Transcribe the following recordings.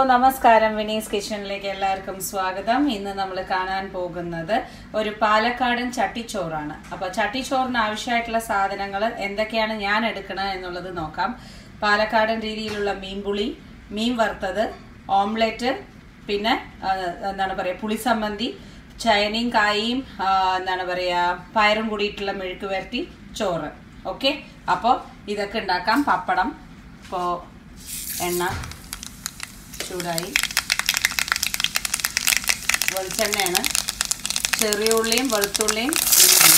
നമസ്കാരം. വിനീസ് കിച്ചണിലേക്ക് എല്ലാവർക്കും സ്വാഗതം. ഇന്ന് നമ്മൾ കാണാൻ പോകുന്നത് ഒരു പാലക്കാടൻ ചട്ടിച്ചോറാണ്. അപ്പോൾ ചട്ടിച്ചോറിന് ആവശ്യമായിട്ടുള്ള സാധനങ്ങൾ എന്തൊക്കെയാണ് ഞാൻ എടുക്കണത് എന്നുള്ളത് നോക്കാം. പാലക്കാടൻ രീതിയിലുള്ള മീൻപുളി, മീൻ വറുത്തത്, ഓംലെറ്റ്, പിന്നെ എന്താണ് പറയുക പുളിസമ്മന്തി, ചൈനയും കായും എന്താണ് പറയുക പയറും കൂടിയിട്ടുള്ള മെഴുക്ക് വരട്ടി, ചോറ്. ഓക്കെ, അപ്പോൾ ഇതൊക്കെ ഉണ്ടാക്കാം. പപ്പടം, ഇപ്പോൾ എണ്ണ ചൂടായി, വെളിച്ചെണ്ണയാണ്, ചെറിയ ഉള്ളിയും വെളുത്തുള്ളിയും ഇഞ്ചിയും,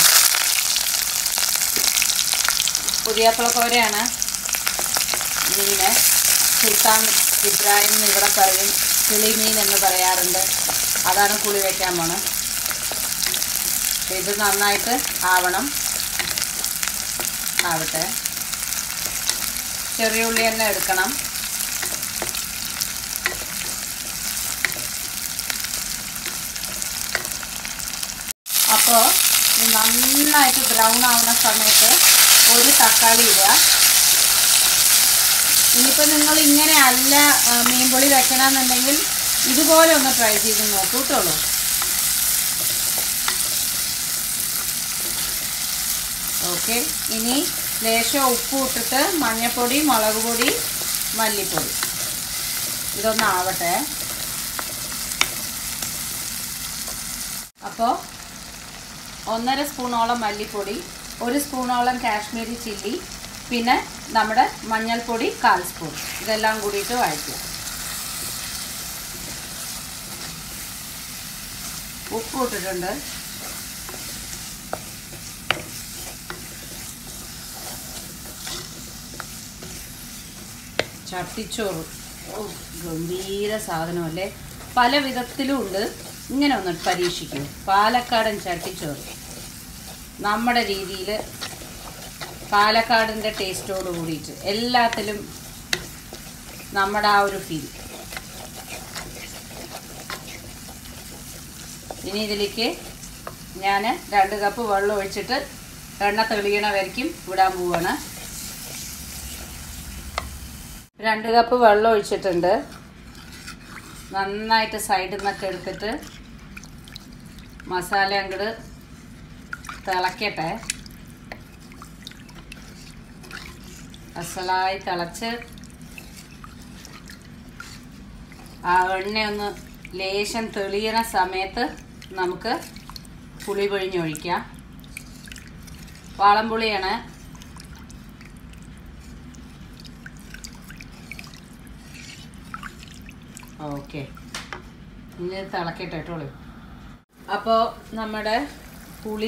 പുതിയാപ്പിളക്കോരയാണ്, മീന് സുൽത്താൻ ഇബ്രാഹിം എന്ന് ഇവിടെ പറയും, കിളിമീൻ എന്ന് പറയാറുണ്ട്. അതാണ് പുളി വയ്ക്കാൻ പോണം. ഇത് നന്നായിട്ട് ആവട്ടെ. ചെറിയ ഉള്ളി തന്നെ എടുക്കണം. അപ്പോൾ നന്നായിട്ട് ബ്രൗൺ ആവുന്ന സമയത്ത് ഒരു തക്കാളി ഇടുക. ഇനിയിപ്പോൾ നിങ്ങൾ ഇങ്ങനെ അല്ല മീൻപുളി വെക്കണമെന്നുണ്ടെങ്കിൽ ഇതുപോലെ ഒന്ന് ട്രൈ ചെയ്ത് നോക്കൂ കേട്ടോളൂ. ഓക്കെ, ഇനി ലേശം ഉപ്പ് ഇട്ടിട്ട് മഞ്ഞൾപ്പൊടി, മുളക് പൊടി, മല്ലിപ്പൊടി ഇതൊന്നാവട്ടെ. അപ്പോൾ 1.5 സ്പൂണോളം മല്ലിപ്പൊടി, 1 സ്പൂണോളം കാശ്മീരി ചില്ലി, പിന്നെ നമ്മുടെ മഞ്ഞൾപ്പൊടി 1/4 സ്പൂൺ, ഇതെല്ലാം കൂടിയിട്ട് വഴറ്റുക. ഉപ്പ് ഇട്ടിട്ടുണ്ട്. ചട്ടിച്ചോറ് ഗംഭീര സാധനമല്ലേ, പല വിധത്തിലും ഉണ്ട്. ഇങ്ങനെ ഒന്ന് പരീക്ഷിക്കും. പാലക്കാടൻ ചട്ടിച്ചോറ് നമ്മുടെ രീതിയിൽ, പാലക്കാടിൻ്റെ ടേസ്റ്റോട് കൂടിയിട്ട് എല്ലാത്തിലും നമ്മുടെ ആ ഒരു ഫീൽ. ഇനി ഇതിലേക്ക് ഞാൻ 2 കപ്പ് വെള്ളം ഒഴിച്ചിട്ട് എണ്ണ തെളിയണ വരയ്ക്കും വിടാൻ പോവാണ്. 2 കപ്പ് വെള്ളം ഒഴിച്ചിട്ടുണ്ട്. നന്നായിട്ട് സൈഡിൽ നിന്നൊക്കെ എടുത്തിട്ട് മസാല അങ്ങോട്ട് തിളക്കട്ടെ. അസലായി തിളച്ച് ആ എണ്ണയൊന്ന് ലേശം തെളിയണ സമയത്ത് നമുക്ക് പുളി പിഴിഞ്ഞൊഴിക്കാം. വാളംപുളിയാണ്. ഓക്കെ, ഇനി തിളക്കട്ടെ കേട്ടോളൂ. അപ്പോൾ നമ്മുടെ പുളി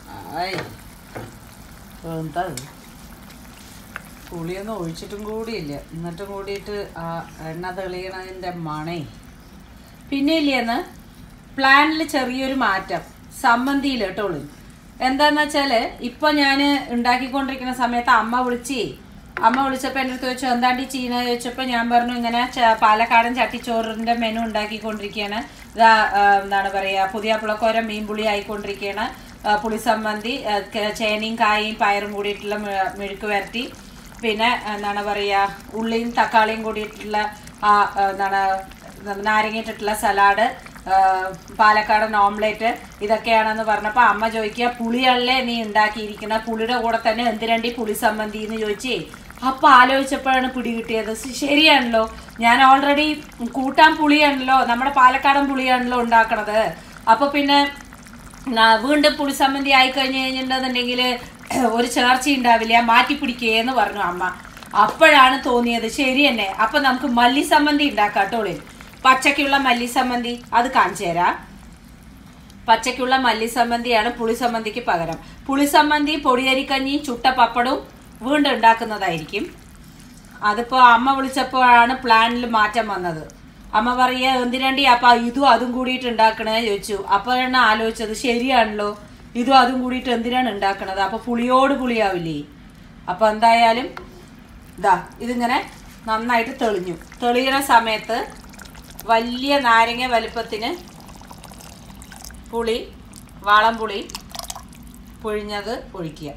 എന്താ പുളിയൊന്നും ഒഴിച്ചിട്ടും കൂടിയില്ല, എന്നിട്ടും കൂടിയിട്ട് ആ എണ്ണ തെളിയണതിൻ്റെ മണേ. പിന്നെ ഇല്ലേന്ന് പ്ലാനിൽ ചെറിയൊരു മാറ്റം സമ്മന്തിയിൽ കേട്ടോളൂ. എന്താണെന്ന് വെച്ചാൽ ഇപ്പോൾ ഞാൻ ഉണ്ടാക്കിക്കൊണ്ടിരിക്കുന്ന സമയത്ത് അമ്മ വിളിച്ചപ്പോൾ എൻ്റെ അടുത്ത് ചോദിച്ചു എന്താണ്ടി ചെയ്യുന്നത് ചോദിച്ചപ്പോൾ ഞാൻ പറഞ്ഞു ഇങ്ങനെ പാലക്കാടൻ ചട്ടിച്ചോറിൻ്റെ മെനു ഉണ്ടാക്കിക്കൊണ്ടിരിക്കുകയാണ്. എന്താണ് പറയുക പുതിയാപ്പിളക്കോര മീൻപുളി ആയിക്കൊണ്ടിരിക്കുകയാണ്, പുളിസമ്മന്തി, ചേനയും കായും പയറും കൂടിയിട്ടുള്ള മെഴുക്ക് വരട്ടി, പിന്നെ എന്താണ് പറയുക ഉള്ളിയും തക്കാളിയും കൂടിയിട്ടുള്ള എന്താണ് നാരങ്ങയിട്ടിട്ടുള്ള സലാഡ്, പാലക്കാടൻ ഓംലെറ്റ്, ഇതൊക്കെയാണെന്ന് പറഞ്ഞപ്പോൾ അമ്മ ചോദിക്കുക പുളിയല്ലേ നീ ഉണ്ടാക്കിയിരിക്കുന്ന, പുളിയുടെ കൂടെ തന്നെ എന്തിനണ്ടി പുളിസമ്മന്തി എന്ന് ചോദിച്ചേ. അപ്പോൾ ആലോചിച്ചപ്പോഴാണ് പിടികിട്ടിയത്. ശരിയാണല്ലോ, ഞാൻ ഓൾറെഡി കൂട്ടാൻ പുളിയാണല്ലോ, നമ്മുടെ പാലക്കാടൻ പുളിയാണല്ലോ ഉണ്ടാക്കണത്. അപ്പോൾ പിന്നെ വീണ്ടും പുളിസമ്മന്തി ആയിക്കഴിഞ്ഞ് കഴിഞ്ഞിട്ടുണ്ടെന്നുണ്ടെങ്കിൽ ഒരു ചേർച്ച ഉണ്ടാവില്ല, മാറ്റിപ്പിടിക്കുകയെന്ന് പറഞ്ഞു അമ്മ. അപ്പോഴാണ് തോന്നിയത് ശരി തന്നെ, അപ്പം നമുക്ക് മല്ലിസമ്മന്തി ഉണ്ടാക്കാം കേട്ടോളി. പച്ചക്കുള്ള മല്ലിസമ്മന്തി അത് കാണിച്ചു തരാം. പച്ചക്കുള്ള മല്ലിസമ്മന്തിയാണ് പുളിസമ്മന്തിക്ക് പകരം. പുളിസമ്മന്തി പൊടിയരിക്കഞ്ഞി ചുട്ട പപ്പടവും വീണ്ടും ഉണ്ടാക്കുന്നതായിരിക്കും. അതിപ്പോൾ അമ്മ വിളിച്ചപ്പോഴാണ് പ്ലാനിൽ മാറ്റം വന്നത്. അമ്മ പറയുക എന്തിനാണ്ടി അപ്പം ഇതും അതും കൂടിയിട്ട് ഉണ്ടാക്കണേ ചോദിച്ചു. അപ്പോഴാണ് ആലോചിച്ചത് ശരിയാണല്ലോ, ഇതും അതും കൂടിയിട്ട് എന്തിനാണ് ഉണ്ടാക്കണത്, അപ്പോൾ പുളിയോട് പുളിയാവില്ലേ. അപ്പോൾ എന്തായാലും ഇതിങ്ങനെ നന്നായിട്ട് തെളിയണ സമയത്ത് വലിയ നാരങ്ങ വലുപ്പത്തിന് പുളി, വാളംപുളി പിഴിഞ്ഞത് ഒഴിക്കുക.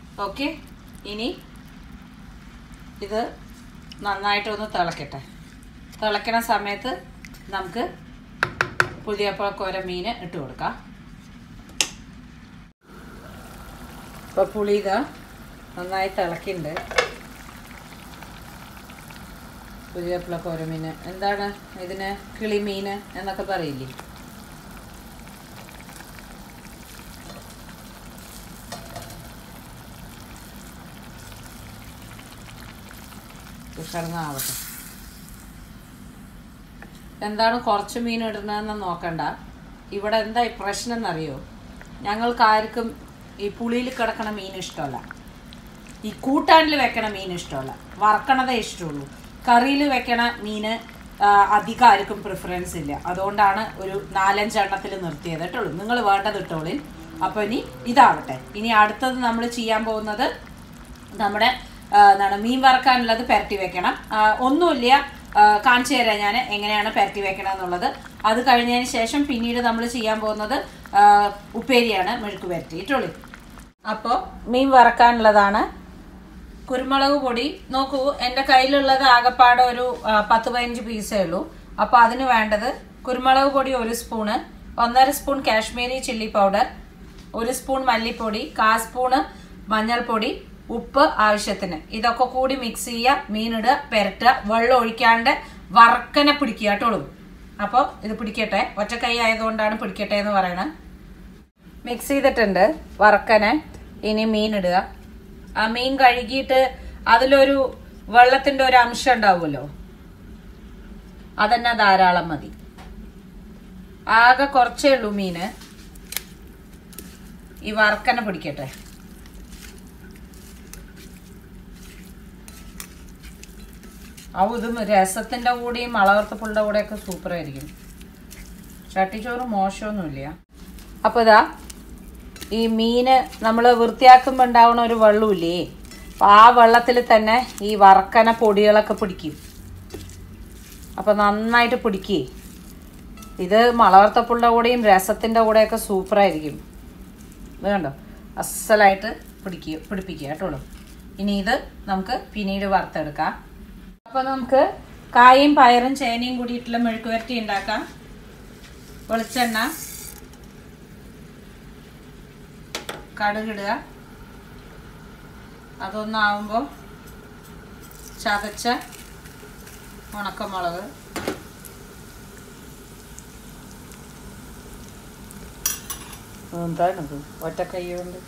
ഓക്കെ, ഇനി ഇത് നന്നായിട്ടൊന്ന് തിളക്കട്ടെ. തിളയ്ക്കണ സമയത്ത് നമുക്ക് പുളിയപ്പളക്കോര മീൻ ഇട്ട് കൊടുക്കാം. ഇപ്പോൾ പുളി ഇതാ നന്നായി തിളക്കിണ്ട്. പുളിയപ്പളക്കോര മീൻ എന്താണ് ഇതിന് കിളിമീൻ എന്നൊക്കെ പറയില്ലേ. കിടന്നാവട്ടെ. എന്താണ് കുറച്ച് മീൻ ഇടണമെന്ന് നോക്കണ്ട. ഇവിടെ എന്താ പ്രശ്നം എന്നറിയോ, ഞങ്ങൾക്ക് ആർക്കും ഈ പുളിയിൽ കിടക്കണ മീൻ ഇഷ്ടമല്ല, ഈ കൂട്ടാനിൽ വെക്കണ മീൻ ഇഷ്ടമല്ല, വറക്കണതേ ഇഷ്ടമുള്ളൂ. കറിയിൽ വെക്കണ മീൻ അധികം ആർക്കും പ്രിഫറൻസ് ഇല്ല. അതുകൊണ്ടാണ് ഒരു 4-5 എണ്ണത്തിൽ നിർത്തിയത് കേട്ടുള്ളൂ. നിങ്ങൾ വേണ്ടത് ഇട്ടോളി. അപ്പോൾ ഇനി ഇതാവട്ടെ. ഇനി അടുത്തത് നമ്മൾ ചെയ്യാൻ പോകുന്നത് നമ്മുടെ എന്താണ് മീൻ വറക്കാനുള്ളത് പുരട്ടി വെക്കണം. ഒന്നുമില്ല, കാണിച്ചു തരാം ഞാൻ എങ്ങനെയാണ് പുരട്ടി വെക്കണം എന്നുള്ളത്. അത് കഴിഞ്ഞതിന് ശേഷം പിന്നീട് നമ്മൾ ചെയ്യാൻ പോകുന്നത് ഉപ്പേരിയാണ്, മെഴുക്ക് പുരട്ടിയിട്ടുള്ളൂ. അപ്പോൾ മീൻ വറക്കാനുള്ളതാണ്. കുരുമുളക് പൊടി നോക്കൂ, എൻ്റെ കയ്യിലുള്ളത് ആകെപ്പാടെ ഒരു 10-15 പീസേ ഉള്ളൂ. അപ്പോൾ അതിന് വേണ്ടത് കുരുമുളക് പൊടി 1 spoon, 1.5 spoon Kashmiri chilli powder, 1 spoon മല്ലിപ്പൊടി, 1/4 സ്പൂണ് മഞ്ഞൾപ്പൊടി, ഉപ്പ് ആവശ്യത്തിന്. ഇതൊക്കെ കൂടി മിക്സ് ചെയ്യുക, മീനിടുക, പുരട്ടുക, വെള്ളം ഒഴിക്കാണ്ട് വറക്കനെ പിടിക്കുക കേട്ടോളൂ. അപ്പോൾ ഇത് പിടിക്കട്ടെ, ഒറ്റക്കൈ ആയതുകൊണ്ടാണ് പിടിക്കട്ടെ എന്ന് പറയണത്. മിക്സ് ചെയ്തിട്ടുണ്ട് വറക്കനെ. ഇനി മീനിടുക. ആ മീൻ കഴുകിയിട്ട് അതിലൊരു വെള്ളത്തിൻ്റെ ഒരു അംശം ഉണ്ടാവുമല്ലോ, അതന്നെ ധാരാളം മതി. ആകെ കുറച്ചേ ഉള്ളൂ മീന്. ഈ വറക്കനെ പിടിക്കട്ടെ. ഇതും രസത്തിൻ്റെ കൂടെയും അളവർത്തപ്പുള്ള കൂടെയൊക്കെ സൂപ്പറായിരിക്കും. ചട്ടിച്ചോറ് മോശമൊന്നുമില്ല. അപ്പോൾ ഇതാ ഈ മീന് നമ്മൾ വൃത്തിയാക്കുമ്പോൾ ഉണ്ടാവുന്ന ഒരു വെള്ളമില്ലേ, അപ്പോൾ ആ വെള്ളത്തിൽ തന്നെ ഈ വറക്കന പൊടികളൊക്കെ പിടിക്കും. അപ്പോൾ നന്നായിട്ട് പിടിക്കേ. ഇത് മുളവറുത്തപ്പുള്ള കൂടെയും രസത്തിൻ്റെ കൂടെയൊക്കെ സൂപ്പറായിരിക്കും. ഇത് കണ്ടോ, അസലായിട്ട് പിടിപ്പിക്കുക കേട്ടോളൂ. ഇനി ഇത് നമുക്ക് പിന്നീട് വറുത്തെടുക്കാം. അപ്പോൾ നമുക്ക് കായും പയറും ചേനയും കൂടിയിട്ടുള്ള മെഴുക്ക് പുരട്ടി ഉണ്ടാക്കാം. വെളിച്ചെണ്ണ, കടുകിടുക. അതൊന്നാവുമ്പോൾ ചതച്ച ഉണക്കമുളക്, എന്താണത് ഒറ്റക്കൈ കൊണ്ട്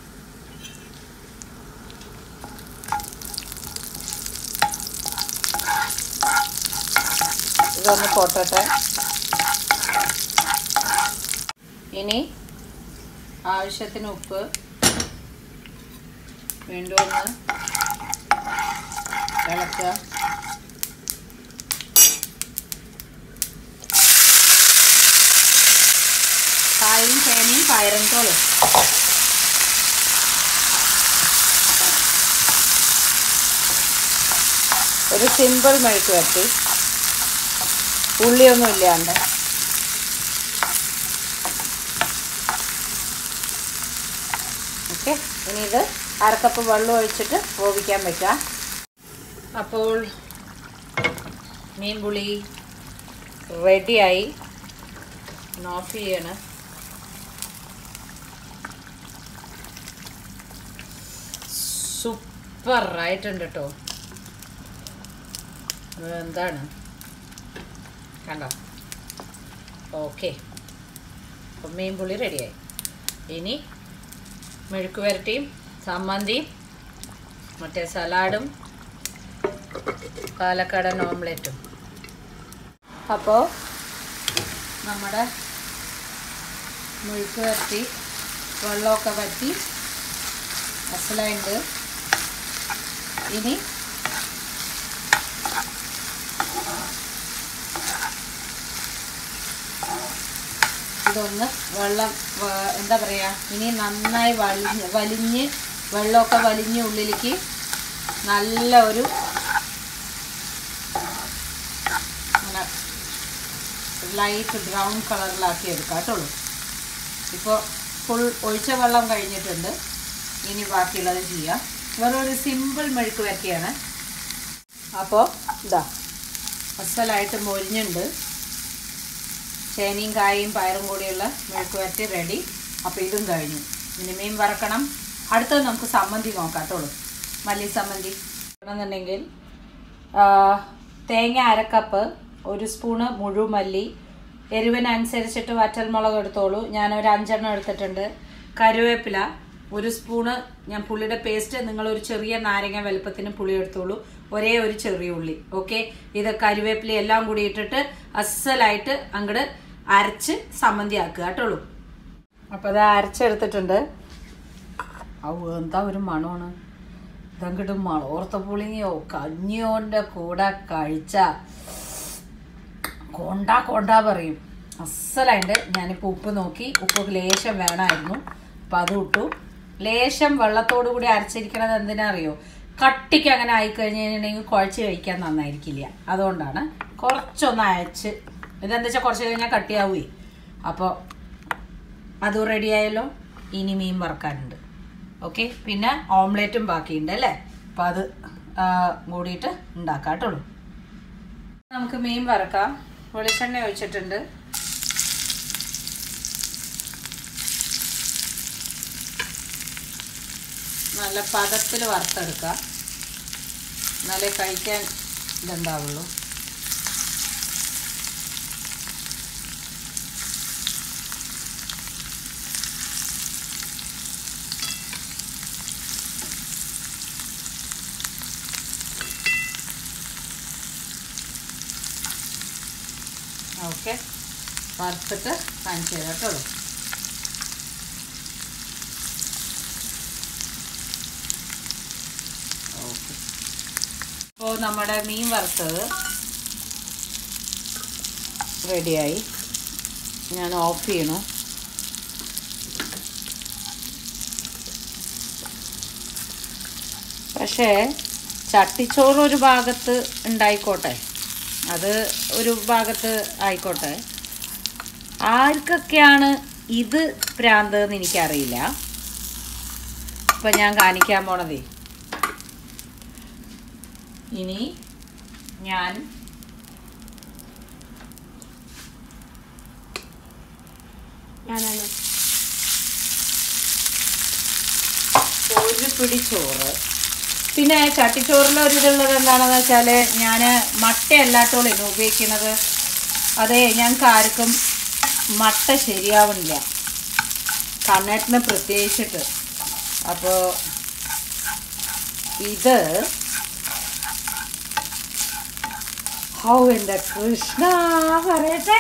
ഇതൊന്ന് പൊട്ടട്ടെ. ഇനി ആവശ്യത്തിന് ഉപ്പ്, വീണ്ടും ഒന്ന് ഇളക്കുക. കായും ചേനയും പയറും തോളും ഒരു സിമ്പിൾ മെഴുക്ക് പുരട്ടി, ഉള്ളിയൊന്നും ഇല്ലാണ്ട്. ഓക്കെ, ഇനി ഇത് 1/2 കപ്പ് വെള്ളം ഒഴിച്ചിട്ട് വേവിക്കാൻ വെക്കാം. അപ്പോൾ മീൻ പുളി റെഡിയായി. ഓഫ് ചെയ്യണം. സൂപ്പറായിട്ടുണ്ട് കേട്ടോ. എന്താണ് കണ്ടോ? ഓക്കെ, അപ്പം മീൻ പുളി റെഡിയായി. ഇനി മെഴുക്ക് പുരട്ടിയും ചമ്മന്തിയും മറ്റേ സലാഡും പാലക്കാടൻ ഓംലെറ്റും. അപ്പോൾ നമ്മുടെ മെഴുക്ക് പുരട്ടി വെള്ളമൊക്കെ വറ്റി അസലുണ്ട്. ഇനി ഇതൊന്ന് വെള്ളം എന്താ പറയുക, ഇനി നന്നായി വലിഞ്ഞ് വെള്ളമൊക്കെ വലിഞ്ഞ് ഉള്ളിലേക്ക് നല്ല ഒരു ലൈറ്റ് ബ്രൗൺ കളറിലാക്കി എടുക്കാം കേട്ടോളൂ. ഇപ്പോൾ ഫുൾ ഒഴിച്ച വെള്ളം കഴിഞ്ഞിട്ടുണ്ട്. ഇനി ബാക്കിയുള്ളത് ചെയ്യാം. വേറൊരു സിമ്പിൾ മെഴുക്ക് പുരട്ടിയാണ്. അപ്പോൾ ഇതാ അസലായിട്ട് മൊരിഞ്ഞുണ്ട്. ചേനയും കായയും പയറും കൂടിയുള്ള മെഴുക്ക് വരട്ടി റെഡി. അപ്പോൾ ഇതും കഴിഞ്ഞു. ഇനി മീൻ വറക്കണം. അടുത്തത് നമുക്ക് സമ്മന്തി നോക്കാം കേട്ടോ. മല്ലി സമ്മന്തി എന്നുണ്ടെങ്കിൽ തേങ്ങ 1/2 കപ്പ്, 1 സ്പൂണ് മുഴുവൻ മല്ലി, എരിവിനനുസരിച്ചിട്ട് വറ്റൽമുളക് എടുത്തോളൂ. ഞാനൊരു 5 എണ്ണം എടുത്തിട്ടുണ്ട്. കറിവേപ്പില 1 സ്പൂണ്, ഞാൻ പുളിയുടെ പേസ്റ്റ്, നിങ്ങളൊരു ചെറിയ നാരങ്ങ വലുപ്പത്തിന് പുളി എടുത്തോളൂ. ഒരേ ഒരു ചെറിയ ഉള്ളി. ഓക്കെ, ഇത് കറിവേപ്പില എല്ലാം കൂടി ഇട്ടിട്ട് അസലായിട്ട് അങ്ങോട്ട് അരച്ച് സമ്മന്തി ആക്കുക കേട്ടോളൂ. അപ്പോൾ അത് അരച്ചെടുത്തിട്ടുണ്ട്. എന്താ ഒരു മണമാണ് ഇതങ്ങോട്ട്. മളോർത്ത പുളിങ്ങിയോ കഞ്ഞിയോൻ്റെ കൂടെ കഴിച്ച കൊണ്ടാ പറയും. അസലായിട്ട് ഞാനിപ്പോൾ ഉപ്പ് നോക്കി, ഉപ്പ് ലേശം വേണമായിരുന്നു. അപ്പം അത് ഇട്ടു. ലേശം വെള്ളത്തോടു കൂടി അരച്ചിരിക്കണത് എന്തിനാ അറിയോ? കട്ടിക്ക് അങ്ങനെ ആയിക്കഴിഞ്ഞിട്ടുണ്ടെങ്കിൽ കുഴച്ച് കഴിക്കാൻ നന്നായിരിക്കില്ല. അതുകൊണ്ടാണ് കുറച്ചൊന്ന് അയച്ച്. ഇതെന്താ വെച്ചാൽ കുറച്ച് കഴിഞ്ഞാൽ കട്ടിയാവുകയെ. അപ്പോൾ അതും റെഡിയായല്ലോ. ഇനി മീൻ വറക്കാനുണ്ട്. ഓക്കെ, പിന്നെ ഓംലേറ്റും ബാക്കിയുണ്ട് അല്ലേ. അപ്പം അത് കൂടിയിട്ട് ഉണ്ടാക്കാം കേട്ടോ. നമുക്ക് മീൻ വറക്കാം. വെളിച്ചെണ്ണ ഒഴിച്ചിട്ടുണ്ട്. നല്ല പദത്തിൽ വറുത്തെടുക്കുക. എന്നാലേ കഴിക്കാൻ ഇതുണ്ടാവുള്ളൂ. ഓക്കെ, വറുത്തിട്ട് കാണിച്ചു തരാം കേട്ടോ. ഓക്കെ, അപ്പോൾ നമ്മുടെ മീൻ വറുത്തത് റെഡിയായി. ഞാൻ ഓഫ് ചെയ്യണു. പക്ഷേ ചട്ടിച്ചോറ് ഒരു ഭാഗത്ത് ഉണ്ടായിക്കോട്ടെ, അത് ഒരു ഭാഗത്ത് ആയിക്കോട്ടെ. ആർക്കൊക്കെയാണ് ഇത് പ്രാന്ത് എന്ന് എനിക്കറിയില്ല. ഇപ്പം ഞാൻ കാണിക്കാൻ പോണതേ, ഇനി ഞാൻ ഒരു പിടി ചോറ്. പിന്നെ ചട്ടിച്ചോറിലൊരിതുള്ളത് എന്താണെന്ന് വെച്ചാൽ ഞാൻ മട്ടയല്ലാത്തോളം ഉപയോഗിക്കുന്നത്. അതെ, ഞങ്ങൾക്ക് ആർക്കും മട്ട ശരിയാവുന്നില്ല, കണ്ണേട്ടിന് പ്രത്യേകിച്ചിട്ട്. അപ്പോൾ ഇത് എൻ്റെ കൃഷ്ണ പറയട്ടെ,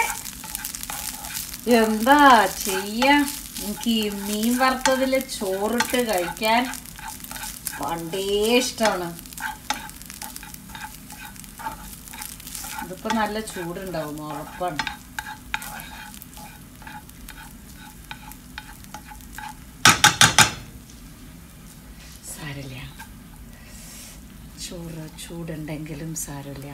എന്താ ചെയ്യാ. എനിക്ക് ഈ മീൻ വറുത്തതിൽ ചോറിട്ട് കഴിക്കാൻ പണ്ടേ ഇഷ്ടമാണ്. ഇതിപ്പോൾ നല്ല ചൂടുണ്ടാവും ഉറപ്പാണ്. സാരമില്ല, ചോറ് ചൂടുണ്ടെങ്കിലും സാരമില്ല.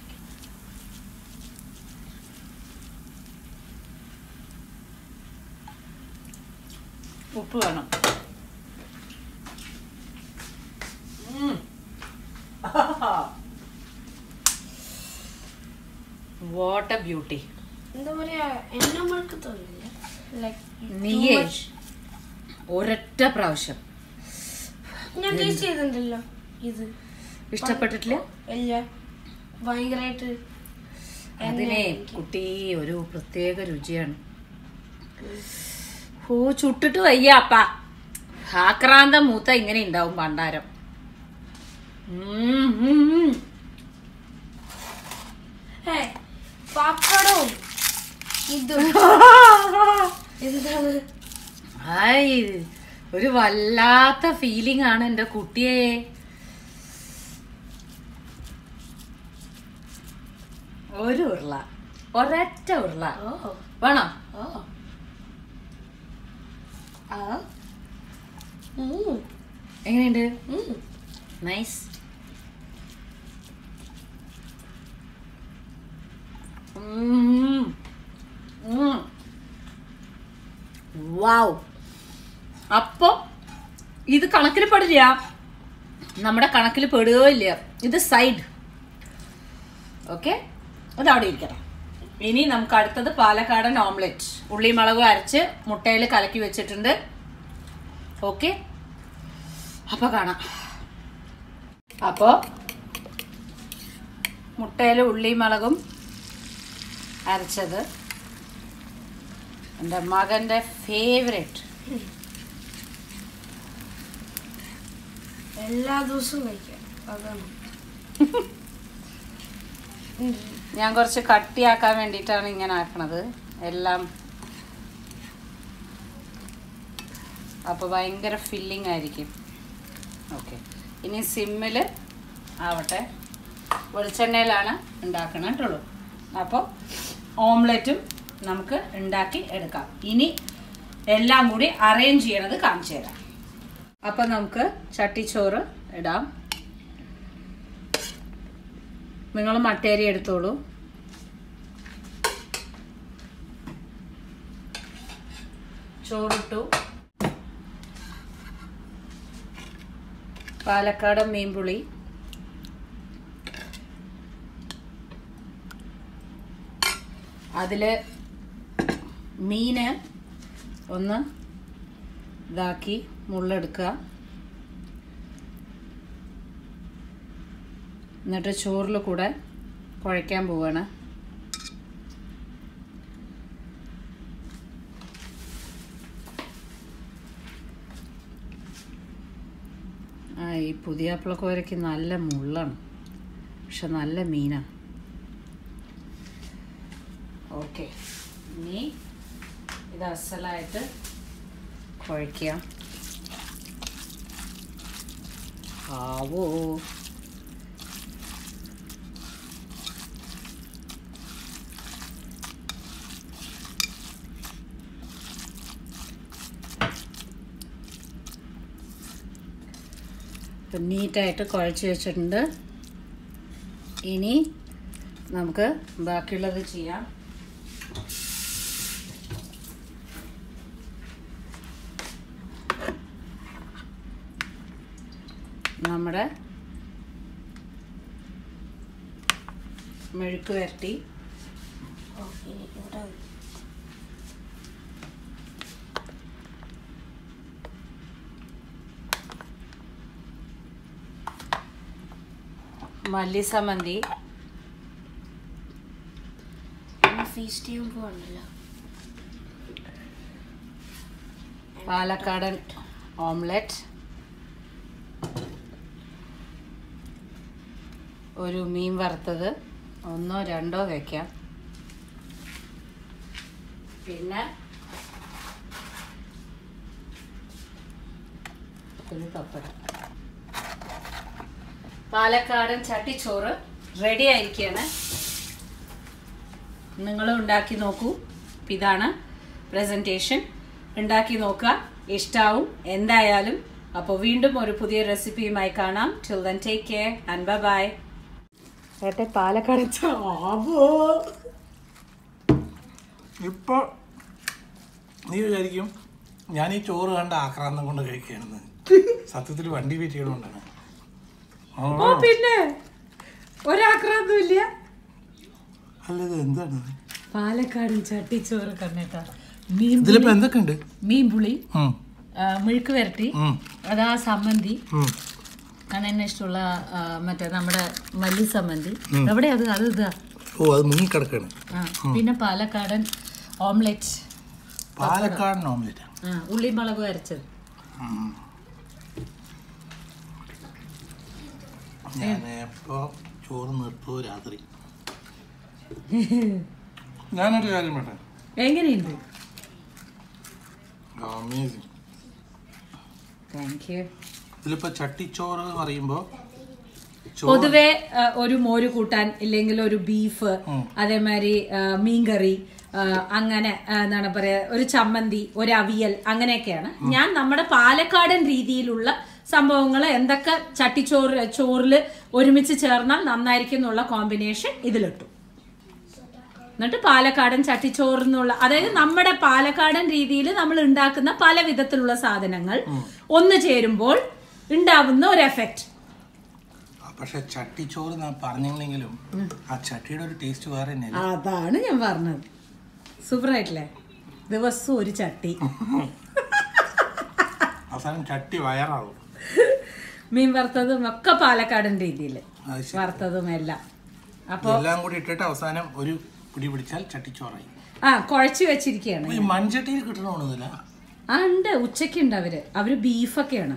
ഉപ്പ് വേണം. What a beauty. എന്താ പറയാ, നമ്മൾക്ക് തോന്നില്ല. നീയേ ഒരൊറ്റ പ്രാവശ്യം ഞാൻ ടേസ്റ്റ് ചെയ്തിട്ടുണ്ടല്ലോ. ഇത് ഇഷ്ടപ്പെട്ടിട്ടില്ല? ഇല്ല, ഭയങ്കരമായിട്ട്. അതിനെ കുട്ടി ഒരു പ്രത്യേക രുചിയാണ്. ഓ, ചുട്ടിട്ട് വയ്യ അപ്പ. ആക്രാന്ത മൂത്ത ഇങ്ങനെ ഉണ്ടാവും ഭണ്ഡാരം. പപ്പടവും ഇതും എന്താണ്? ഹായ്, ഒരു വല്ലാത്ത ഫീലിംഗ് ആണ് എൻ്റെ കുട്ടിയെ. ഒരു ഉരുള, ഒരൊറ്റ ഉരുള വേണോ? എങ്ങനെയുണ്ട്? നൈസ്. വാവ്. അപ്പൊ ഇത് കണക്കിൽ പെടില്ല, നമ്മുടെ കണക്കിൽ പെടുകയില്ല. ഇത് സൈഡ്. ഓക്കെ, അതവിടെ ഇരിക്കണം. ഇനി നമുക്ക് അടുത്തത് പാലക്കാടൻ ഓംലെറ്റ്. ഉള്ളി മുളകും അരച്ച് മുട്ടയിൽ കലക്കി വെച്ചിട്ടുണ്ട്. ഓക്കെ, അപ്പൊ കാണാം. അപ്പോ മുട്ടയിൽ ഉള്ളി മുളകും അരച്ചത് എൻ്റെ മകൻ്റെ ഫേവറേറ്റ്. എല്ലാ ദിവസവും കഴിക്കാം. അതാണ് ഞാൻ കുറച്ച് കട്ടിയാക്കാൻ വേണ്ടിയിട്ടാണ് ഇങ്ങനെ ആക്കണത് എല്ലാം. അപ്പോൾ ഭയങ്കര ഫില്ലിംഗ് ആയിരിക്കും. ഓക്കെ, ഇനി സിമ്മിൽ ആവട്ടെ. വെളിച്ചെണ്ണയിലാണ് ഉണ്ടാക്കണം കേട്ടുള്ളൂ. അപ്പോൾ ഓംലെറ്റും നമുക്ക് ഉണ്ടാക്കി എടുക്കാം. ഇനി എല്ലാം കൂടി അറേഞ്ച് ചെയ്യണത് കാണിച്ചു തരാം. അപ്പം നമുക്ക് ചട്ടിച്ചോറ് ഇടാം. നിങ്ങൾ മട്ടേരി എടുത്തോളൂ. ചോറിട്ടു. പാലക്കാടൻ മീൻപുളി, അതില് മീന് ഒന്ന് ഇതാക്കി മുള്ളെടുക്കുക. എന്നിട്ട് ചോറിൽ കൂടെ കുഴയ്ക്കാൻ പോവാണ്. ഈ പുതിയാപ്പിളക്കോരയ്ക്ക് നല്ല മുള്ളാണ്, പക്ഷെ നല്ല മീനാണ്. ഓക്കെ, ഇനി ഇത് അസലായിട്ട് കുഴയ്ക്കുക. ആവോ, നീറ്റായിട്ട് കുഴച്ച് വെച്ചിട്ടുണ്ട്. ഇനി നമുക്ക് ബാക്കിയുള്ളത് ചെയ്യാം. നമ്മുടെ മെഴുക്ക് വരട്ടി മല്ലിസമന്തി ഫീസ്റ്റ് ചെയ്യാൻ പോകണ്ടല്ലോ. പാലക്കാടൻ ഓംലെറ്റ്, ഒരു മീൻ വറുത്തത് 1 2 വയ്ക്കാം. പിന്നെ ഒരു പപ്പടം. പാലക്കാടൻ ചട്ടിച്ചോറ് റെഡി ആയിരിക്കുകയാണ്. നിങ്ങളും ഉണ്ടാക്കി നോക്കൂ. ഇതാണ് പ്രസൻറ്റേഷൻ. ഉണ്ടാക്കി നോക്കുക, ഇഷ്ടാവും എന്തായാലും. അപ്പോൾ വീണ്ടും ഒരു പുതിയ റെസിപ്പിയുമായി കാണാം. Till then take care and bye bye. ഏട്ടെ പാലക്കാടൻ ഇപ്പോൾ നീ വിചാരിക്കും ഞാൻ ഈ ചോറ് കണ്ട ആക്രാന്തം കൊണ്ട് കഴിക്കുകയാണെന്ന്. സത്യത്തിൽ വണ്ടി വെയിറ്റ് ചെയ്യണോണ്ടാണ്. ഓ പിന്നെ ഒരാക്രാന്തം ഇല്ല. അല്ലത് എന്താണ് പാലക്കാടൻ ചട്ടിച്ചോറ് കണ്ടിട്ടാ. ഇതിലിപ്പോ എന്തൊക്കെ ഉണ്ട്? മീൻപുളി, മെഴുക്ക് വരട്ടി, അതാ സമ്മന്തി, ആണ് എന്നെ ഇഷ്ടമുള്ള മറ്റേ നമ്മുടെ മല്ലി സമ്മന്തി. എവിടെ അത് അത് ഇതാ. ഓ, അത് മുങ്ങിക്കിടക്കാണ്. പിന്നെ പാലക്കാടൻ ഓംലെറ്റ്. പാലക്കാടൻ ഓംലെറ്റ്, ഉള്ളി മുളക് അരച്ചത്. ഞാൻ എപ്പോ ചോറ് നിർത്തുമോ രാത്രി. ഞാനൊരു കാര്യം പറയട്ടെ. എങ്ങനെയുണ്ട്? അമേസിങ്. Thank you. ഇതിലിപ്പോ ചട്ടിച്ചോറ് എന്ന് പറയുമ്പോ പൊതുവെ ഒരു മോര് കൂട്ടാൻ ഇല്ലെങ്കിൽ ഒരു ബീഫ്, അതേമാതിരി മീൻകറി, അങ്ങനെ എന്താണ് പറയാ, ഒരു ചമ്മന്തി, ഒരു അവിയൽ, അങ്ങനെയൊക്കെയാണ്. ഞാൻ നമ്മുടെ പാലക്കാടൻ രീതിയിലുള്ള സംഭവങ്ങൾ എന്തൊക്കെ ചോറിൽ ഒരുമിച്ച് ചേർന്നാൽ നന്നായിരിക്കും എന്നുള്ള കോമ്പിനേഷൻ ഇതിലിട്ടു. എന്നിട്ട് പാലക്കാടൻ ചട്ടിച്ചോറിനുള്ള, അതായത് നമ്മുടെ പാലക്കാടൻ രീതിയിൽ നമ്മൾ ഉണ്ടാക്കുന്ന പല വിധത്തിലുള്ള സാധനങ്ങൾ ഒന്ന് ചേരുമ്പോൾ ഉണ്ടാവുന്ന ഒരു എഫക്റ്റ്. പക്ഷെ ചട്ടിച്ചോറ് ഞാൻ പറഞ്ഞില്ലെങ്കിലും ആ ചട്ടിയുടെ ഒരു ടേസ്റ്റ് വേറെ തന്നെയല്ലേ. അതാണ് ഞാൻ പറഞ്ഞത്. സൂപ്പറായിട്ടില്ലേ? ദിവസവും ഒരു ചട്ടി. അവസാനം ചട്ടി വയറാവും. മീൻ വറുത്തതും ഒക്കെ പാലക്കാടൻ രീതിയിൽ വറുത്തതും എല്ലാം. അപ്പൊ എല്ലാം കൂടി ഇട്ടിട്ട് അവസാനം ഒരു പിടി പിടിച്ചാൽ ചട്ടിച്ചോറായി. കുഴച്ച് വെച്ചിരിക്കുകയാണ്. ഈ മൺചട്ടിയിൽ കിട്ടണമെന്നില്ല. ഉണ്ട്, ഉച്ചക്കുണ്ട്. അവര് ബീഫൊക്കെയാണ്.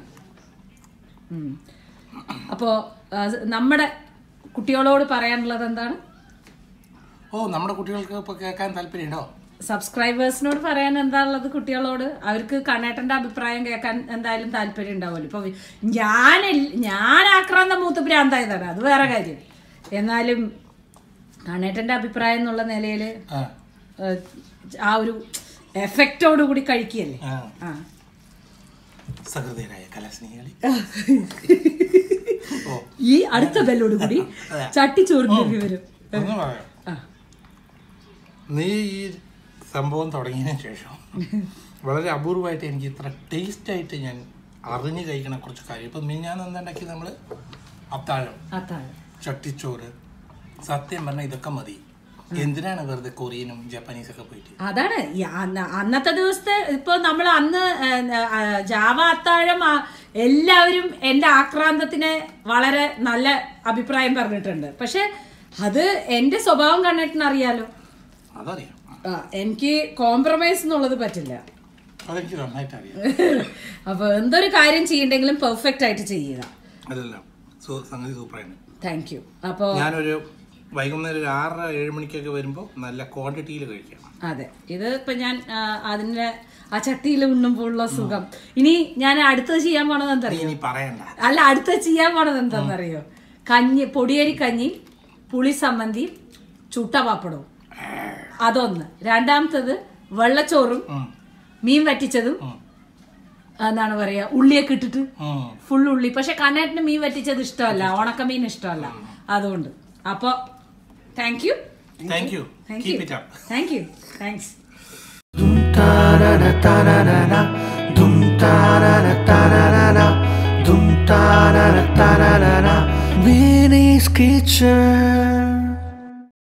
അപ്പോ നമ്മുടെ കുട്ടികളോട് പറയാനുള്ളത് എന്താണ്? നമ്മുടെ കുട്ടികൾക്ക് ഇപ്പൊ കേൾക്കാൻ താല്പര്യമുണ്ടോ? സബ്സ്ക്രൈബേഴ്സിനോട് പറയാൻ എന്താണുള്ളത് കുട്ടികളോട്? അവർക്ക് കണ്ണേട്ടന്റെ അഭിപ്രായം കേൾക്കാൻ എന്തായാലും താല്പര്യം ഉണ്ടാവുമല്ലോ. ഇപ്പൊ ഞാൻ ആക്രാന്ത മൂത്ത് ഭ്രാന്തായതാണ്, അത് വേറെ കാര്യം. എന്നാലും കണ്ണേട്ടന്റെ അഭിപ്രായം എന്നുള്ള നിലയില് ആ ഒരു എഫക്റ്റോട് കൂടി കഴിക്കുകയല്ലേ. സഹൃദയരായ കലാസ്നേഹികളെ, ഈ അടുത്ത ബെല്ലോട് കൂടി ചട്ടിച്ചോറിന് വരും. നീ ഈ സംഭവം തുടങ്ങിയതിനു ശേഷം വളരെ അപൂർവമായിട്ട് എനിക്ക് ഇത്ര ടേസ്റ്റ് ആയിട്ട് ഞാൻ അറിഞ്ഞു കഴിക്കണ കുറച്ച് കാര്യം. ഇപ്പൊ ഞാൻ എന്താക്കി, നമ്മള് അത്താഴം, ചട്ടിച്ചോറ്, സത്യം പറഞ്ഞാൽ ഇതൊക്കെ മതി. എന്തിനാണ് വെറുതെ കൊറിയനും ജപ്പാനീസ് ഒക്കെ പോയിട്ട്? അതാണ് അന്നത്തെ ദിവസത്തെ. ഇപ്പൊ നമ്മൾ അന്ന് ജാവ അത്താഴം എല്ലാവരും എന്റെ ആക്രാന്തത്തിന് വളരെ നല്ല അഭിപ്രായം പറഞ്ഞിട്ടുണ്ട്. പക്ഷെ അത് എന്റെ സ്വഭാവം കണ്ടിട്ട് അറിയാലോ. അതറിയാം. എനിക്ക് കോംപ്രമൈസ് എന്നുള്ളത് പറ്റില്ല. അതെനിക്ക് നന്നായിട്ട് അറിയാം. അപ്പൊ എന്തൊരു കാര്യം ചെയ്യണ്ടെങ്കിലും പെർഫെക്റ്റ് ആയിട്ട് ചെയ്യുക. അതെല്ലാം സംഗതി സൂപ്പറാണ്. Thank you. അപ്പൊ ഞാനൊരു വൈകുന്നേരം ഒരു 6-7 മണിക്കൊക്കെ വരുമ്പോൾ നല്ല ക്വാണ്ടിറ്റിയിൽ കഴിക്കാം. അതെ, ഇത് ഇപ്പൊ ഞാൻ അതിന്റെ ആ ചട്ടിയിൽ ഉണ്ണുമ്പോഴുള്ള സുഖം. ഇനി ഞാൻ അടുത്തത് ചെയ്യാൻ പോണത് എന്തറിയോ? അല്ല, അടുത്തത് ചെയ്യാൻ പോണത് എന്താണെന്നറിയോ? പൊടിയരി കഞ്ഞി, പുളി സമ്മന്തി, ചുട്ട പാപ്പടവും. അതൊന്ന്. രണ്ടാമത്തത് വെള്ളച്ചോറും മീൻ വറ്റിച്ചതും, എന്താണ് പറയാ, ഉള്ളിയൊക്കെ ഇട്ടിട്ട് ഫുൾ ഉള്ളി. പക്ഷെ കണ്ണേട്ടിന് മീൻ വറ്റിച്ചത് ഇഷ്ടമല്ല, ഉണക്കമീൻ ഇഷ്ടമല്ല. അതുകൊണ്ട് അപ്പൊ thank you. Thanks. Winnie's Kitchen.